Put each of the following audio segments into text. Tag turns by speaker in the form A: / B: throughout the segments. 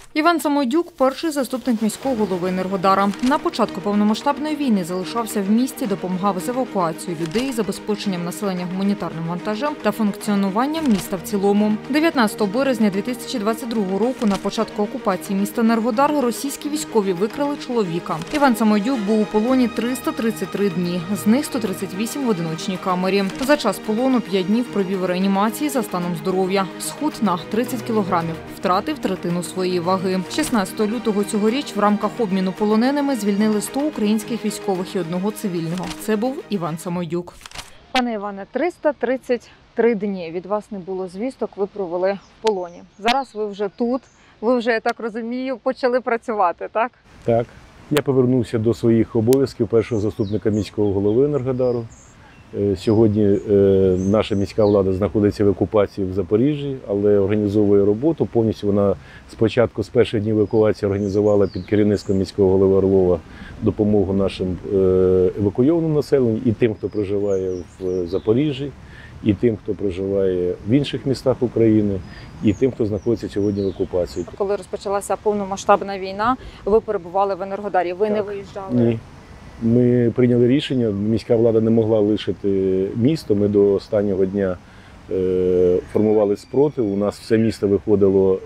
A: Іван Самойдюк – перший заступник міського голови Енергодара. На початку повномасштабної війни залишався в місті, допомагав з евакуацією людей, забезпеченням населення гуманітарним вантажем та функціонуванням міста в цілому. 19 березня 2022 року на початку окупації міста Енергодар російські військові викрали чоловіка. Іван Самойдюк був у полоні 333 дні, з них 138 в одиночній камері. За час полону 5 днів провів у реанімації за станом здоров'я. Схуд на 30 кілограмів, втратив третину своєї ваги. 16 лютого цьогоріч в рамках обміну полоненими звільнили 100 українських військових і 1 цивільного. Це був Іван Самойдюк. Пане Іване, 333 дні від вас не було звісток, ви провели в полоні. Зараз ви вже тут, ви вже, я так розумію, почали працювати, так?
B: Так. Я повернувся до своїх обов'язків першого заступника міського голови Енергодару. Сьогодні наша міська влада знаходиться в окупації в Запоріжжі, але організовує роботу. Повністю вона спочатку з перших днів евакуації організувала під керівництвом міського голови Орлова допомогу нашим евакуйованим населенню і тим, хто проживає в Запоріжжі, і тим, хто проживає в інших містах України, і тим, хто знаходиться сьогодні в окупації.
A: Коли розпочалася повномасштабна війна, ви перебували в Енергодарі, ви не виїжджали?
B: Ні. Ми прийняли рішення, міська влада не могла лишити місто, ми до останнього дня формували спротив, у нас все місто виходило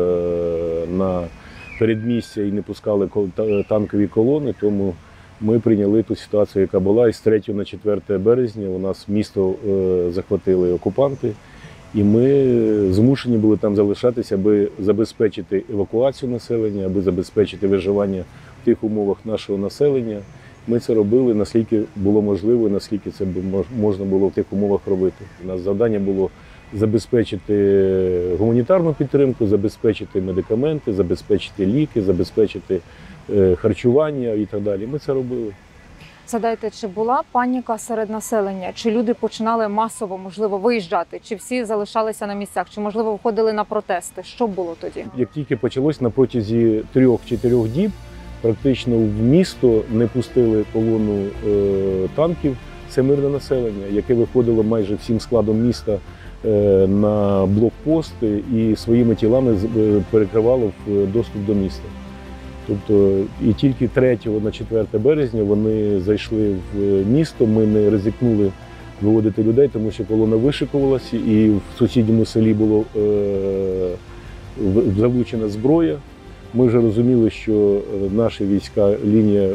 B: на передмістя і не пускали танкові колони, тому ми прийняли ту ситуацію, яка була, і з 3 на 4 березня у нас місто захватили окупанти, і ми змушені були там залишатися, аби забезпечити евакуацію населення, аби забезпечити виживання в тих умовах нашого населення. Ми це робили, наскільки було можливо, наскільки це можна було в тих умовах робити. У нас завдання було забезпечити гуманітарну підтримку, забезпечити медикаменти, забезпечити ліки, забезпечити харчування і так далі. Ми це робили.
A: Згадайте, чи була паніка серед населення? Чи люди починали масово, можливо, виїжджати? Чи всі залишалися на місцях? Чи, можливо, виходили на протести? Що було тоді?
B: Як тільки почалось на протязі 3-4 діб, практично в місто не пустили колону танків. Це мирне населення, яке виходило майже всім складом міста на блокпост і своїми тілами перекривало доступ до міста. Тобто і тільки 3 на 4 березня вони зайшли в місто, ми не ризикнули виводити людей, тому що колона вишикувалася і в сусідньому селі була залучена зброя. Ми вже розуміли, що наша війська, лінія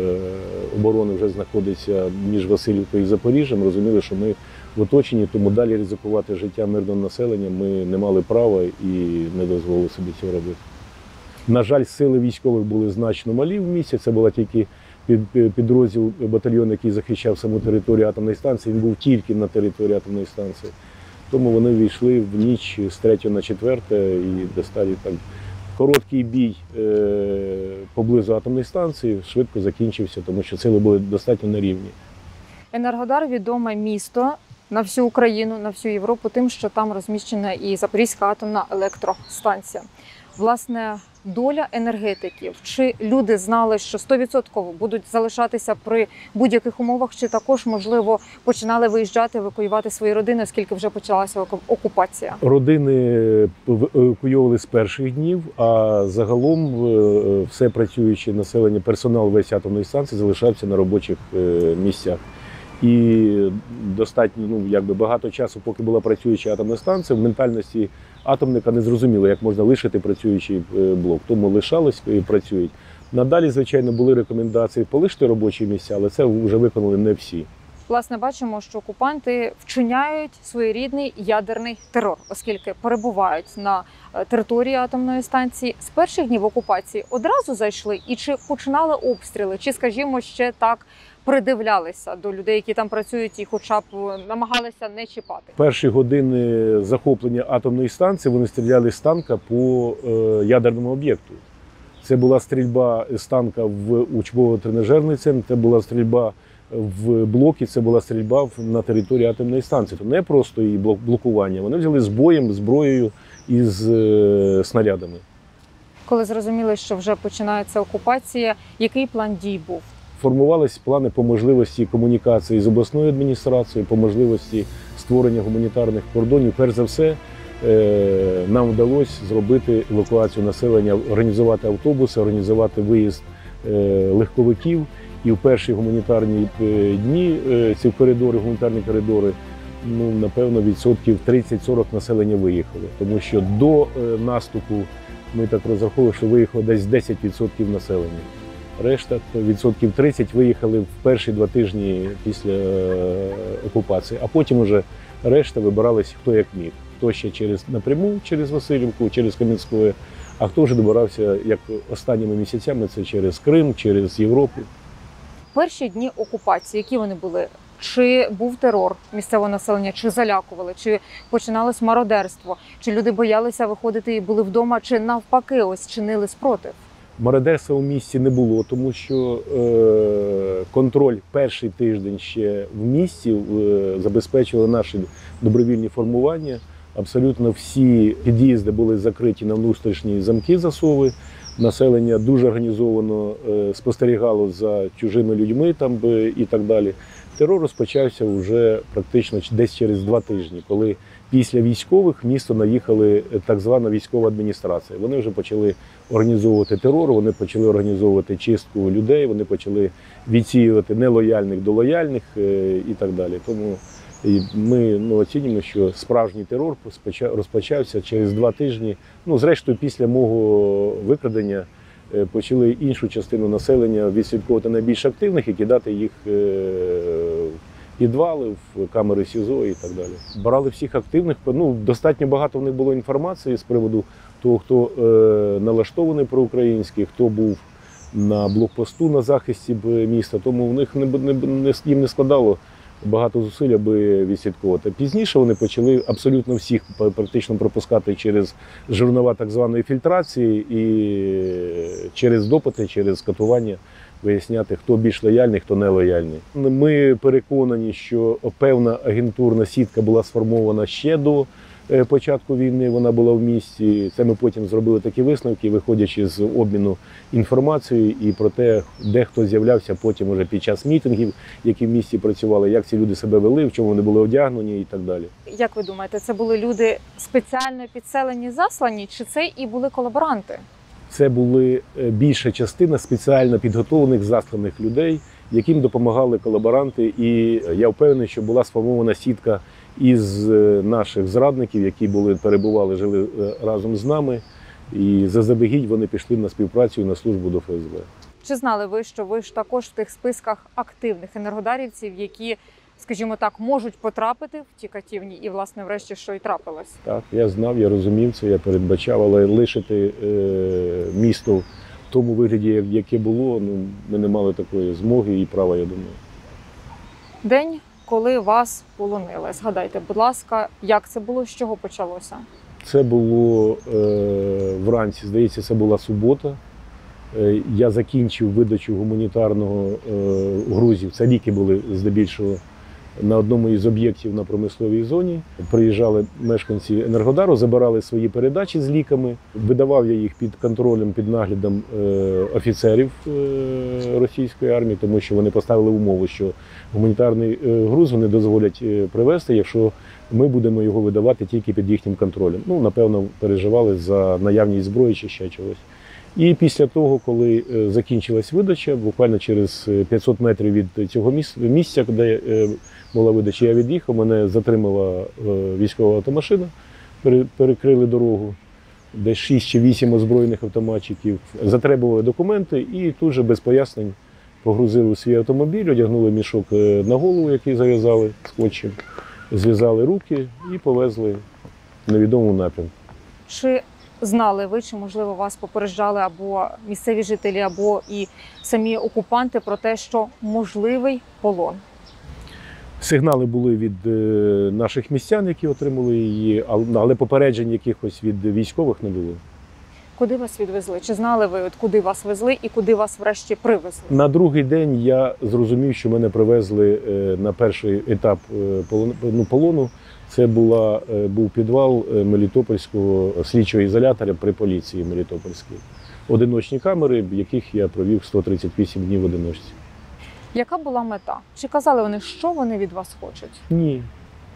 B: оборони вже знаходиться між Василівкою і Запоріжжям. Розуміли, що ми в оточенні, тому далі ризикувати життя мирного населення ми не мали права і не дозволили собі цього робити. На жаль, сили військових були значно малі в місті. Це була тільки підрозділ, батальйон, який захищав саму територію атомної станції. Він був тільки на території атомної станції. Тому вони війшли в ніч з 3 на 4 і достали там. Короткий бій поблизу атомної станції швидко закінчився, тому що сили були достатньо на рівні.
A: Енергодар – відоме місто на всю Україну, на всю Європу тим, що там розміщена і Запорізька атомна електростанція. Власне, доля енергетиків. Чи люди знали, що 100% будуть залишатися при будь-яких умовах, чи також, можливо, починали виїжджати, евакуювати свої родини, оскільки вже почалася окупація?
B: Родини евакуйовували з перших днів, а загалом все працююче населення, персонал весь атомної станції залишався на робочих місцях. І достатньо, багато часу, поки була працююча атомна станція, в ментальності атомника не зрозуміло, як можна лишити працюючий блок. Тому лишались і працюють. Надалі, звичайно, були рекомендації полишити робочі місця, але це вже виконали не всі.
A: Власне, бачимо, що окупанти вчиняють своєрідний ядерний терор, оскільки перебувають на території атомної станції. З перших днів окупації одразу зайшли і чи починали обстріли, чи, скажімо, ще так придивлялися до людей, які там працюють, і хоча б намагалися не чіпати?
B: Перші години захоплення атомної станції вони стріляли з танка по ядерному об'єкту. Це була стрільба з танка в учбово-тренажерний центр, це була стрільба в блокі, це була стрільба на території атомної станції. Не просто її блокування, вони взяли з боєм, зброєю і з снарядами.
A: Коли зрозуміли, що вже починається окупація, який план дій був?
B: Формувалися плани по можливості комунікації з обласною адміністрацією, по можливості створення гуманітарних кордонів. Перш за все, нам вдалося зробити евакуацію населення, організувати автобуси, організувати виїзд легковиків. І в перші гуманітарні дні ці гуманітарні коридори, напевно, відсотків 30-40 населення виїхали. Тому що до наступу ми так розраховували, що виїхало десь 10% населення. Решта, відсотків 30 виїхали в перші 2 тижні після окупації, а потім уже решта вибиралися хто як міг. Хто ще напряму через Васильівку, через Кам'янське, а хто вже добирався, як останніми місяцями, це через Крим, через Європу.
A: Перші дні окупації, які вони були? Чи був терор місцевого населення, чи залякували, чи починалось мародерство, чи люди боялися виходити і були вдома, чи навпаки ось чинили спротив?
B: Мародерства у місті не було, тому що контроль перший тиждень ще в місті забезпечили наші добровільні формування. Абсолютно всі під'їзди були закриті на внутрішні замки, засови. Населення дуже організовано спостерігало за чужими людьми і так далі. Терор розпочався вже практично десь через 2 тижні, коли після військових в місто наїхали так звана військова адміністрація. Вони вже почали організовувати терор, вони почали організовувати чистку людей, вони почали відсіювати нелояльних до лояльних і так далі. Тому ми оцінюємо, що справжній терор розпочався через 2 тижні. Зрештою, після мого викрадення почали іншу частину населення відслідковувати найбільш активних і кидати їх в підвали, в камери СІЗО і так далі. Брали всіх активних. Достатньо багато в них було інформації з приводу того, хто налаштований проукраїнський, хто був на блокпосту на захисті міста, тому в них їм не складало багато зусиль, аби відслідковувати. Пізніше вони почали абсолютно всіх практично пропускати через жернова так званої фільтрації і через допити, через катування виясняти, хто більш лояльний, хто не лояльний. Ми переконані, що певна агентурна сітка була сформована ще до початку війни, вона була в місті. Це ми потім зробили такі висновки, виходячи з обміну інформацією і про те, де хто з'являвся потім уже під час мітингів, які в місті працювали, як ці люди себе вели, в чому вони були одягнені і так далі.
A: Як ви думаєте, це були люди спеціально підселені, заслані, чи це і були колаборанти?
B: Це були більша частина спеціально підготовлених засланих людей, яким допомагали колаборанти. І я впевнений, що була сформована сітка із наших зрадників, які перебували, жили разом з нами. І заздалегідь вони пішли на співпрацю і на службу до ФСБ.
A: Чи знали ви, що ви ж також в тих списках активних енергодарівців, які, скажімо так, можуть потрапити в ті катівні і, власне, врешті, що і трапилось?
B: Так, я знав, я розумів це, я передбачав, але лишити місто в тому вигляді, яке було, ми не мали такої змоги і права, я думаю.
A: День, коли вас полонили. Згадайте, будь ласка, як це було, з чого почалося?
B: Це було вранці, здається, це була субота. Я закінчив видачу гуманітарного грузів. Це ліки були здебільшого на одному із об'єктів на промисловій зоні. Приїжджали мешканці Енергодару, забирали свої передачі з ліками. Видавав я їх під контролем, під наглядом офіцерів російської армії, тому що вони поставили умову, що гуманітарний груз вони дозволять привезти, якщо ми будемо його видавати тільки під їхнім контролем. Напевно, переживали за наявність зброї чи ще чогось. І після того, коли закінчилась видача, буквально через 500 метрів від цього місця, де була видача, я від'їхав, мене затримала військова автомашина, перекрили дорогу, десь 6 чи 8 озброєних автоматчиків, затребували документи і тут же без пояснень погрузили у свій автомобіль, одягнули мішок на голову, який зав'язали скотчем, зв'язали руки і повезли в невідомому напрямку.
A: Чи знали ви, чи, можливо, вас попереджали або місцеві жителі, або і самі окупанти про те, що можливий полон?
B: Сигнали були від наших містян, які отримали її, але попереджень якихось від військових не було.
A: Куди вас відвезли? Чи знали ви, куди вас везли і куди вас врешті привезли?
B: На другий день я зрозумів, що мене привезли на перший етап полону. Це був підвал Мелітопольського слідчого ізолятора при поліції Мелітопольській. Одиночні камери, в яких я провів 138 днів в одиночці.
A: Яка була мета? Чи казали вони, що вони від вас хочуть?
B: Ні.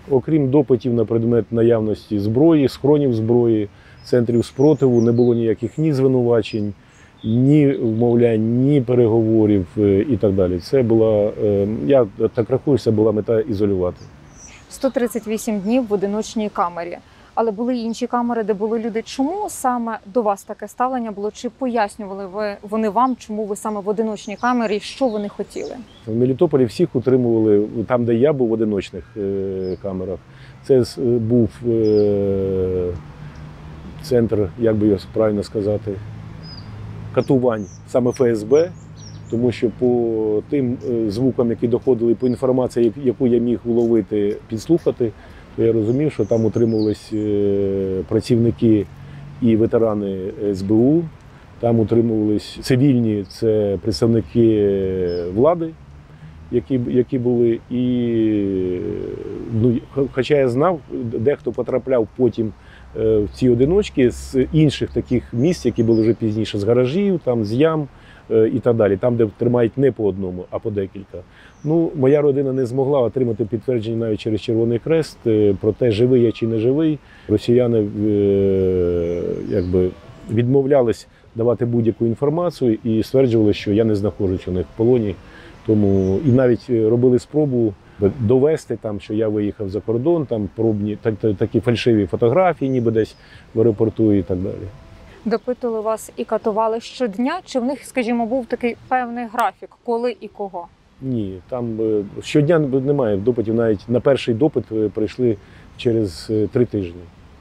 B: Окрім допитів на предмет наявності зброї, схронів зброї, центрів спротиву, не було ніяких ні звинувачень, ні вмовлянь, ні переговорів і так далі. Це була, я так рахую, це була мета ізолювати.
A: 138 днів в одиночній камері. Але були й інші камери, де були люди. Чому саме до вас таке ставлення було? Чи пояснювали вони вам, чому ви саме в одиночній камері, що вони хотіли?
B: В Мелітополі всіх утримували, там, де я був, в одиночних камерах. Це був центр, як би його правильно сказати, катувань саме ФСБ, тому що по тим звукам, які доходили, по інформації, яку я міг уловити, підслухати, то я розумів, що там утримувались працівники і ветерани СБУ, там утримувались цивільні, це представники влади, які були. І, ну, хоча я знав, дехто потрапляв потім в ці одиночки з інших таких місць, які були вже пізніше, з гаражів, там, з ям і так далі, там, де тримають не по одному, а по декілька. Ну, моя родина не змогла отримати підтвердження навіть через Червоний Хрест про те, живий я чи не живий. Росіяни якби відмовлялись давати будь-яку інформацію і стверджували, що я не знаходжусь у них в полоні. Тому і навіть робили спробу довести, там, що я виїхав за кордон, там пробні такі фальшиві фотографії, ніби десь в аеропорту і так далі.
A: Допитували вас і катували щодня? Чи в них, скажімо, був такий певний графік, коли і кого?
B: Ні, там щодня немає допитів, навіть на перший допит прийшли через 3 тижні.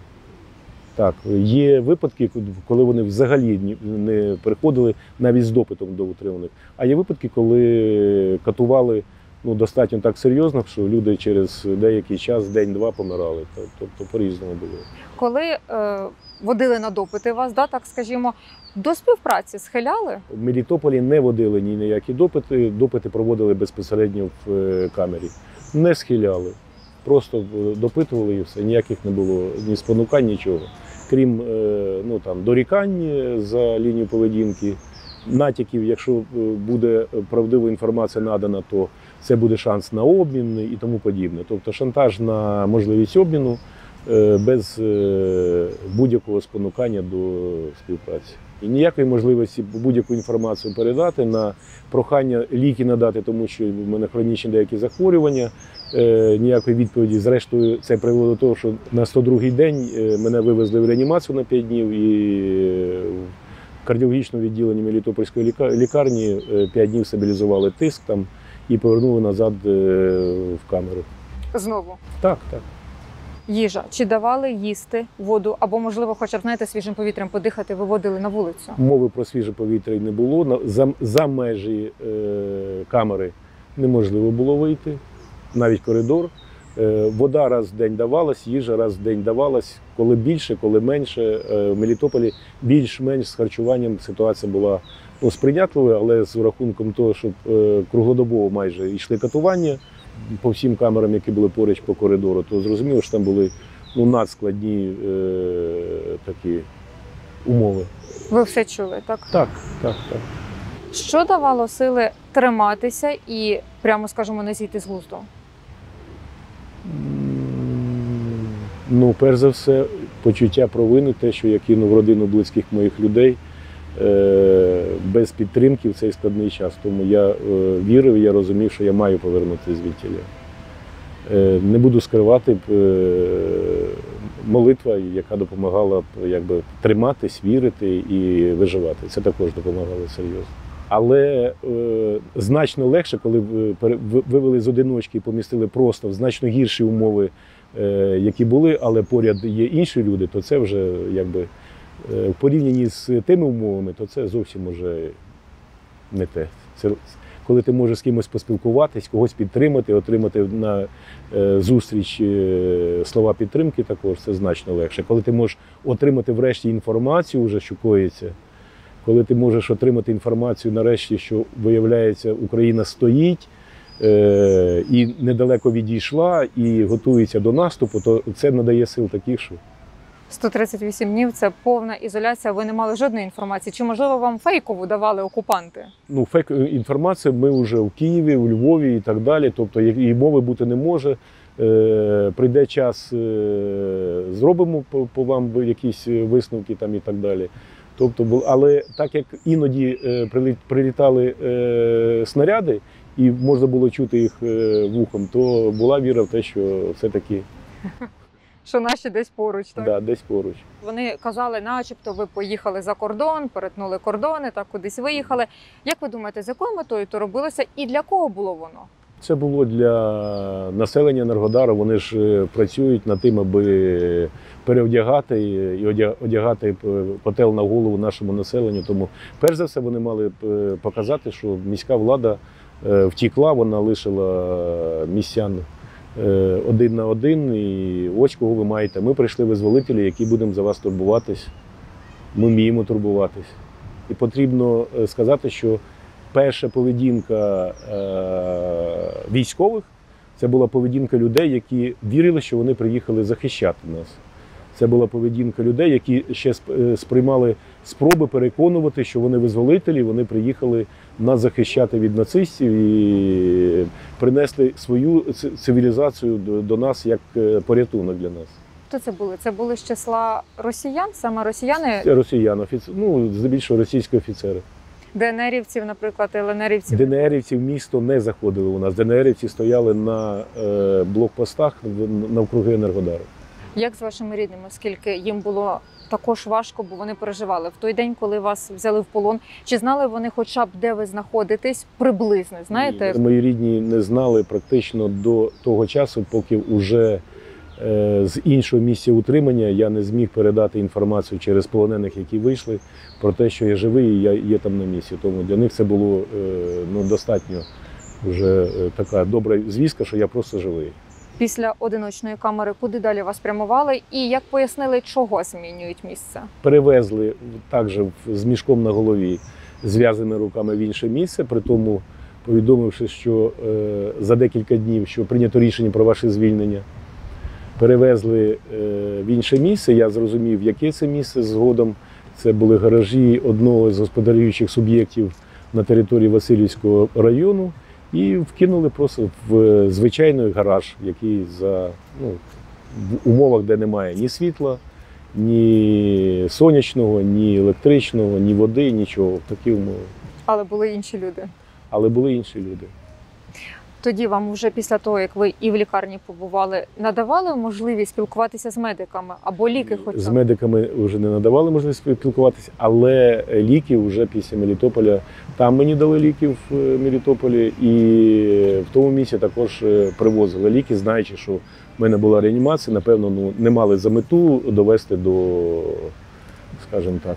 B: Так, є випадки, коли вони взагалі не приходили навіть з допитом до утриманих. А є випадки, коли катували достатньо так серйозно, що люди через деякий час, день-два помирали. Тобто по-різному було.
A: Коли водили на допити вас, да, так скажімо, до співпраці схиляли?
B: В Мелітополі не водили ніякі допити, допити проводили безпосередньо в камері. Не схиляли, просто допитували і все, ніяких не було ні спонукань, нічого. Крім дорікань за лінію поведінки, натяків, якщо буде правдива інформація надана, то це буде шанс на обмін і тому подібне. Тобто шантаж на можливість обміну без будь-якого спонукання до співпраці. І ніякої можливості будь-яку інформацію передати, на прохання ліки надати, тому що в мене хронічні деякі захворювання, ніякої відповіді. Зрештою, це привело до того, що на 102-й день мене вивезли в реанімацію на 5 днів і в кардіологічному відділенні Мелітопольської лікарні 5 днів стабілізували тиск там і повернули назад в камеру.
A: Знову?
B: Так.
A: Їжа. Чи давали їсти, воду, або, можливо, хоча б, знаєте, свіжим повітрям подихати, виводили на вулицю?
B: Мови про свіже повітря не було. За межі камери неможливо було вийти, навіть коридор. Вода раз в день давалась, їжа раз в день давалась. Коли більше, коли менше. В Мелітополі більш-менш з харчуванням ситуація була сприятливою, але з рахунком того, що круглодобово майже йшли катування по всім камерам, які були поруч по коридору, то зрозуміло, що там були надскладні такі умови.
A: Ви все чули, так?
B: Так.
A: Що давало сили триматися і, прямо скажемо, не зійти з глузду?
B: Перш за все, почуття провини, те, що я кинув родину близьких моїх людей без підтримки в цей складний час. Тому я вірив, я розумів, що я маю повернутися звідтіля. Не буду скривати, молитва, яка допомагала триматись, вірити і виживати. Це також допомагало серйозно. Але значно легше, коли вивели з одиночки і помістили просто в значно гірші умови, які були, але поряд є інші люди, то це вже в порівнянні з тими умовами, то це зовсім уже не те. Це коли ти можеш з кимось поспілкуватись, когось підтримати, отримати на зустріч слова підтримки також, це значно легше. Коли ти можеш отримати врешті інформацію, вже, що коїться, коли ти можеш отримати інформацію нарешті, що, виявляється, Україна стоїть і недалеко відійшла, і готується до наступу, то це надає сил таких, що…
A: 138 днів – це повна ізоляція, ви не мали жодної інформації. Чи, можливо, вам фейкову давали окупанти?
B: Фейк інформація ми вже в Києві, у Львові і так далі, тобто і мови бути не може. прийде час, зробимо по вам якісь висновки там і так далі. Тобто, але так як іноді прилітали снаряди і можна було чути їх вухом, то була віра в те, що все-таки
A: Що наші десь поруч, так?
B: да, десь поруч.
A: Вони казали, начебто ви поїхали за кордон, перетнули кордони, так кудись виїхали. Як ви думаєте, з якою метою то робилося і для кого було воно?
B: Це було для населення Енергодара. Вони ж працюють над тим, аби переодягати і одягати котел на голову нашому населенню. Тому, перш за все, вони мали показати, що міська влада втікла, вона лишила містян один на один, і ось кого ви маєте. Ми прийшли визволителі, які будемо за вас турбуватись. Ми вміємо турбуватись. І потрібно сказати, що перша поведінка військових – це була поведінка людей, які вірили, що вони приїхали захищати нас. Це була поведінка людей, які ще сприймали спроби переконувати, що вони визволителі, вони приїхали нас захищати від нацистів і принесли свою цивілізацію до нас як порятунок для нас.
A: Хто це були? Це були з числа росіян, саме росіяни?
B: Це росіяни, здебільшого російські офіцери.
A: ДНРівців, наприклад, ЛНРівців?
B: ДНРівці в місто не заходили у нас. ДНРівці стояли на блокпостах навкруги Енергодару.
A: Як з вашими рідними, оскільки їм було також важко, бо вони переживали в той день, коли вас взяли в полон? Чи знали вони хоча б, де ви знаходитесь, приблизно, знаєте?
B: Мої рідні не знали практично до того часу, поки вже з іншого місця утримання я не зміг передати інформацію через полонених, які вийшли, про те, що я живий і я є там на місці. Тому для них це було достатньо вже така добра звістка, що я просто живий.
A: Після одиночної камери куди далі вас прямували і як пояснили, чого змінюють місце?
B: Перевезли також з мішком на голові, зв'язаними руками в інше місце, при тому повідомивши, що за декілька днів, що прийнято рішення про ваше звільнення. Перевезли в інше місце, я зрозумів, яке це місце згодом. Це були гаражі одного з господарюючих суб'єктів на території Васильівського району. І вкинули просто в звичайний гараж, який в умовах, де немає ні світла, ні сонячного, ні електричного, ні води, нічого. Такі умови.
A: Але були інші люди?
B: Але були інші люди.
A: Тоді вам вже після того, як ви і в лікарні побували, надавали можливість спілкуватися з медиками або ліки хоча б?
B: З медиками вже не надавали можливість спілкуватися, але ліки вже після Мелітополя, там мені дали ліки в Мелітополі і в тому місці також привозили ліки, знаючи, що в мене була реанімація, напевно, не мали за мету довести до, скажімо так,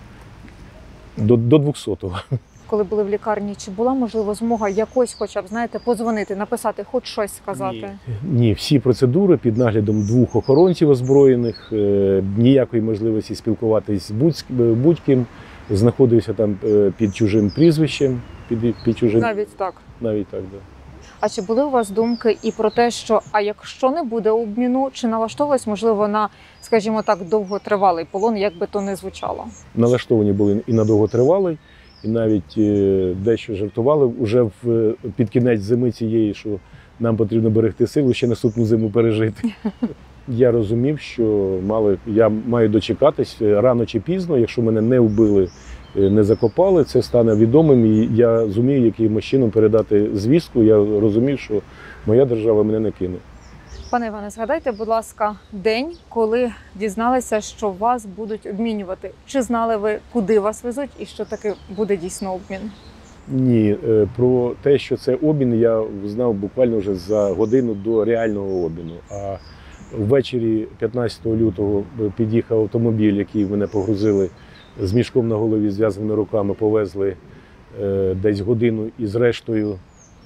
B: до 200-го.
A: Коли були в лікарні, чи була, можливо, змога якось хоча б, знаєте, подзвонити, написати, хоч щось сказати?
B: Ні, всі процедури під наглядом 2 охоронців озброєних, ніякої можливості спілкуватись з будь-ким, знаходився там під чужим прізвищем. Під чужим...
A: Навіть так?
B: Навіть так, так. Да.
A: А чи були у вас думки і про те, що, а якщо не буде обміну, чи налаштовувались, можливо, на, скажімо так, довготривалий полон, як би то не звучало?
B: Налаштовані були і на довготривалий, і навіть дещо жартували вже під кінець зими цієї, що нам потрібно берегти силу, ще наступну зиму пережити. Я розумів, що я маю дочекатись рано чи пізно, якщо мене не вбили, не закопали, це стане відомим, і я зумію, яким чином передати звістку. Я розумів, що моя держава мене не кине.
A: Пане Іване, згадайте, будь ласка, день, коли дізналися, що вас будуть обмінювати. Чи знали ви, куди вас везуть і що таки буде дійсно обмін?
B: Ні, про те, що це обмін, я знав буквально вже за годину до реального обміну. А ввечері 15 лютого під'їхав автомобіль, який мене погрузили з мішком на голові, зв'язаними руками, повезли десь годину і зрештою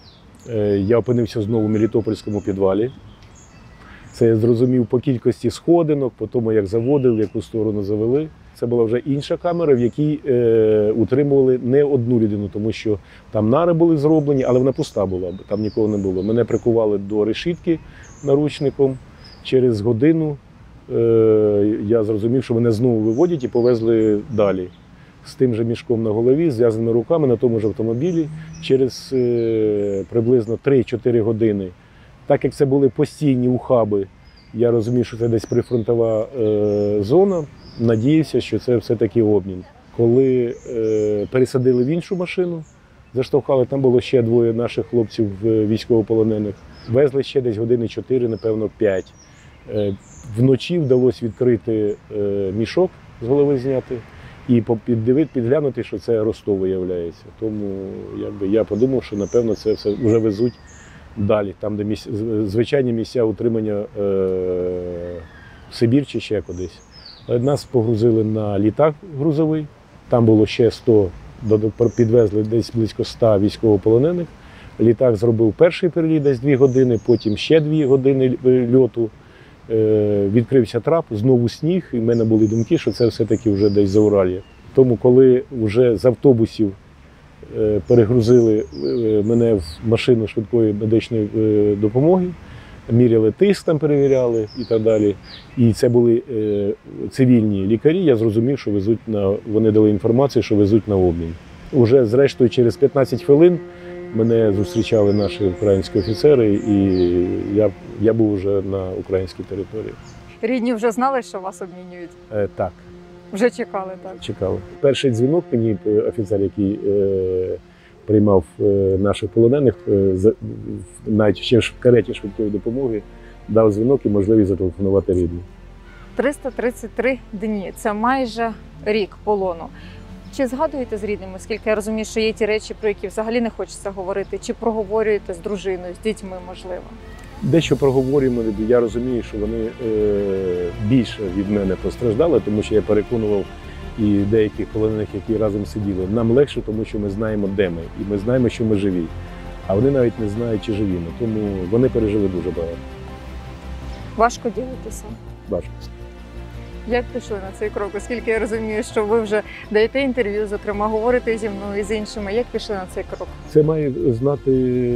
B: я опинився знову в Мелітопольському підвалі. Це я зрозумів по кількості сходинок, по тому, як заводили, в яку сторону завели. Це була вже інша камера, в якій утримували не одну людину, тому що там нари були зроблені, але вона пуста була, там нікого не було. Мене прикували до решітки наручником. Через годину я зрозумів, що мене знову виводять і повезли далі. З тим же мішком на голові, зв'язаними руками на тому ж автомобілі. Через приблизно 3-4 години Так як це були постійні ухаби, я розумів, що це десь прифронтова зона, надіявся, що це все-таки обмін. Коли пересадили в іншу машину, заштовхали, там було ще двоє наших хлопців військовополонених. Везли ще десь години 4, напевно, 5. Вночі вдалося відкрити мішок, з голови зняти, і підглянути, що це Ростов виявляється. Тому я подумав, що, напевно, це все вже везуть далі, там, де звичайні місця утримання в Сибір чи ще кудись. Нас погрузили на літак грузовий, там було ще 100, підвезли десь близько 100 військовополонених. Літак зробив перший переліт десь 2 години, потім ще 2 години льоту. Відкрився трап, знову сніг, і в мене були думки, що це все-таки вже десь Зауральє. Тому коли вже з автобусів перегрузили мене в машину швидкої медичної допомоги, міряли тиск, там перевіряли і так далі. І це були цивільні лікарі, я зрозумів, що везуть вони дали інформацію, що везуть на обмін. Уже зрештою через 15 хвилин мене зустрічали наші українські офіцери, і я був вже на українській території.
A: Рідні вже знали, що вас обмінюють?
B: Так.
A: Вже чекали, так?
B: Чекали. Перший дзвінок мені офіцер, який приймав наших полонених, навіть ще в кареті швидкої допомоги, дав дзвінок і можливість зателефонувати рідним.
A: 333 дні – це майже рік полону. Чи згадуєте з рідними, оскільки я розумію, що є ті речі, про які взагалі не хочеться говорити, чи проговорюєте з дружиною, з дітьми, можливо?
B: Дещо проговорюємо, я розумію, що вони більше від мене постраждали, тому що я переконував і деяких полонених, які разом сиділи. Нам легше, тому що ми знаємо, де ми, і ми знаємо, що ми живі. А вони навіть не знають, чи живі ми, тому вони пережили дуже багато.
A: Важко ділитися?
B: Важко.
A: Як пішли на цей крок? Оскільки я розумію, що ви вже даєте інтерв'ю, зокрема, говорите зі мною і з іншими. Як пішли на цей крок?
B: Це має знати,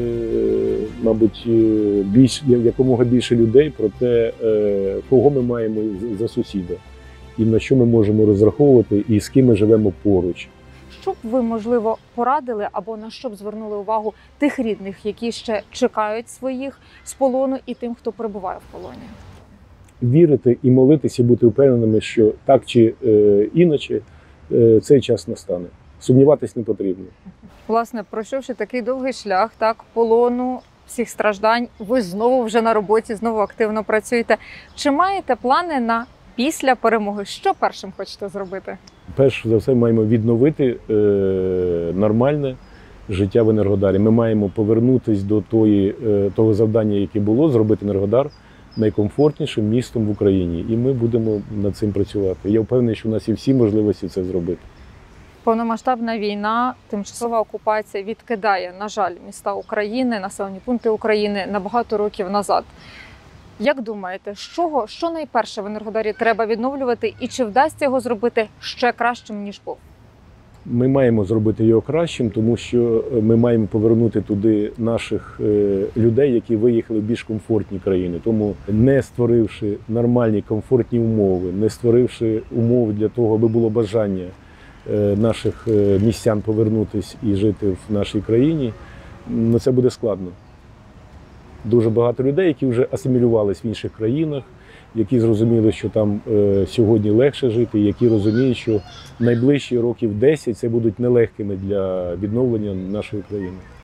B: мабуть, якомога більше людей про те, кого ми маємо за сусіда, і на що ми можемо розраховувати, і з ким ми живемо поруч.
A: Що б ви, можливо, порадили або на що б звернули увагу тих рідних, які ще чекають своїх з полону, і тим, хто перебуває в полоні?
B: Вірити і молитися, і бути впевненими, що так чи іначе цей час настане. Сумніватись не потрібно.
A: Власне, пройшовши такий довгий шлях, так, полону, всіх страждань, ви знову вже на роботі, знову активно працюєте. Чи маєте плани на після перемоги? Що першим хочете зробити?
B: Перш за все, маємо відновити нормальне життя в Енергодарі. Ми маємо повернутися до того завдання, яке було, зробити Енергодар найкомфортнішим містом в Україні. І ми будемо над цим працювати. Я впевнений, що у нас є всі можливості це зробити.
A: Повномасштабна війна, тимчасова окупація відкидає, на жаль, міста України, населені пункти України на багато років назад. Як думаєте, що найперше в Енергодарі треба відновлювати і чи вдасться його зробити ще кращим, ніж був?
B: Ми маємо зробити його кращим, тому що ми маємо повернути туди наших людей, які виїхали в більш комфортні країни. Тому не створивши нормальні комфортні умови, не створивши умови для того, аби було бажання наших містян повернутися і жити в нашій країні, це буде складно. Дуже багато людей, які вже асимілювалися в інших країнах, які зрозуміли, що там сьогодні легше жити, і які розуміють, що найближчі років 10 це будуть нелегкими для відновлення нашої країни.